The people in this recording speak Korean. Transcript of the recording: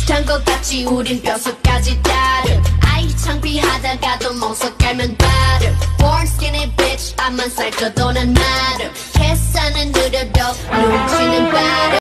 비슷한 것 같지 우린 뼛속까지 다름 아이 창피하다가도 멍석 깔면 바름 Born skinny bitch 앞만 살쪄도 난 마름 계산은 느려도 눈치는 빠름